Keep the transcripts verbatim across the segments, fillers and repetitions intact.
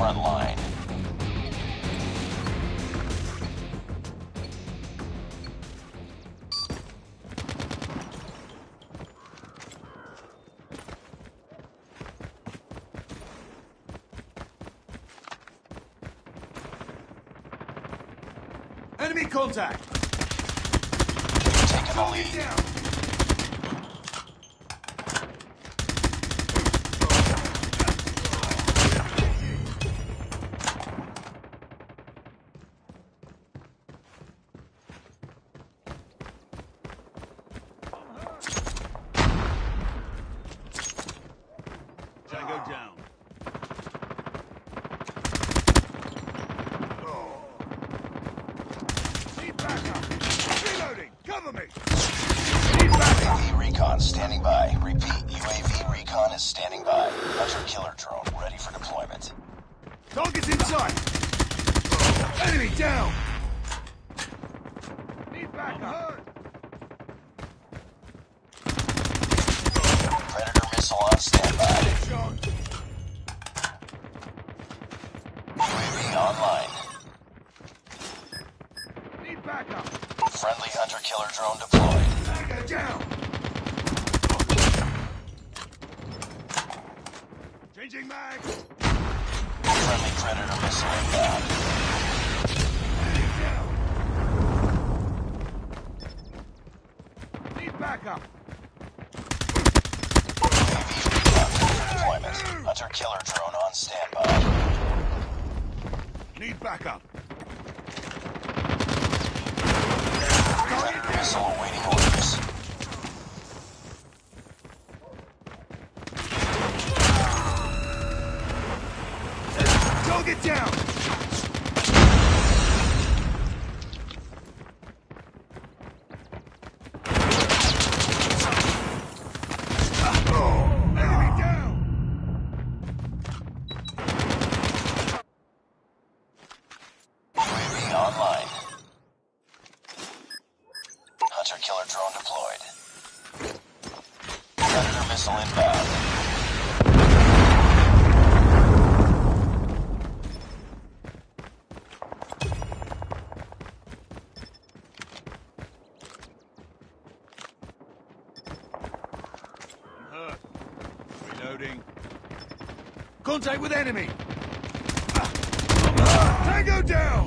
front line. Enemy contact! Taking the lead. Down. Tango down. Need backup. Reloading. Cover me. Need U A backup. V recon standing by. Repeat, U A V recon is standing by. Hunter killer drone ready for deployment. Target's in sight. Enemy down. Need backup. Predator missile on standby. Shot. U A V online. Need backup. Friendly hunter killer drone deployed. Tango down. Changing mag. Friendly predator missile inbound. Enemy down. Need backup. U A V recon ready for deployment. Hunter killer drone on standby. Need backup. Predator missile awaiting orders. Target down. Enemy down. U A V online. Hunter killer drone deployed. Predator missile inbound. Hurt. Reloading. Contact with enemy. Tango down.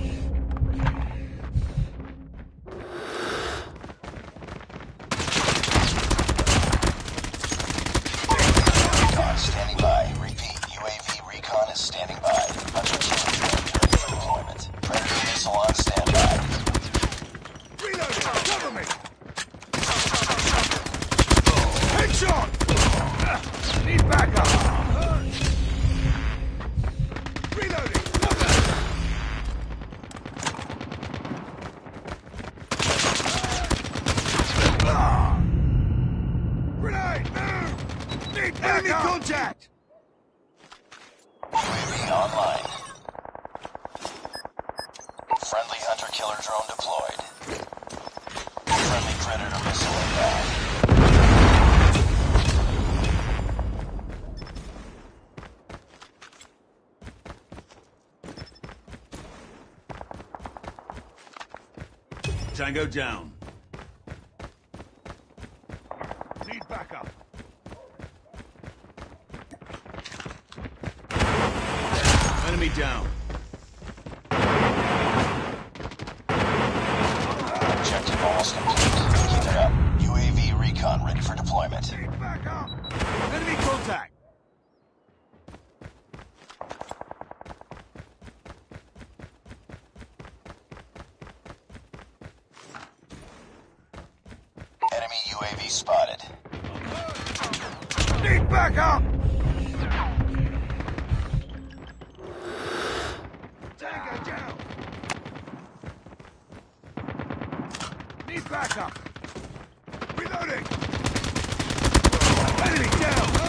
Recon standing by. Repeat, U A V recon is standing by. Hunter killer drone ready for deployment. Predator missile on standby. Reloading. Cover me. Headshot. Need backup. Reloading. Grenade. Move. Need enemy contact. U A V online. Friendly hunter killer drone deployed. Friendly predator missile inbound. Tango down. Need backup. Enemy down. Objective almost complete. Keep it up. U A V recon ready for deployment. Need backup. Enemy contact. Enemy U A V spotted. Need backup. Tango down. Need backup. Reloading. Enemy down.